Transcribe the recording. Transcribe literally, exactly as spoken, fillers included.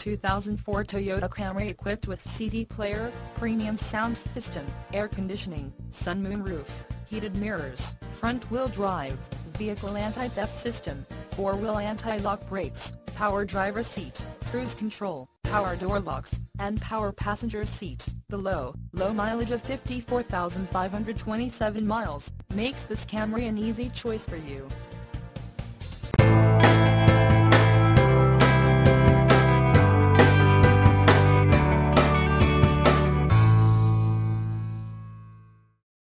two thousand four Toyota Camry equipped with C D player, premium sound system, air conditioning, sun moonroof, heated mirrors, front-wheel drive, vehicle anti-theft system, four-wheel anti-lock brakes, power driver seat, cruise control, power door locks, and power passenger seat. The low, low mileage of fifty-four thousand five hundred twenty-seven miles makes this Camry an easy choice for you.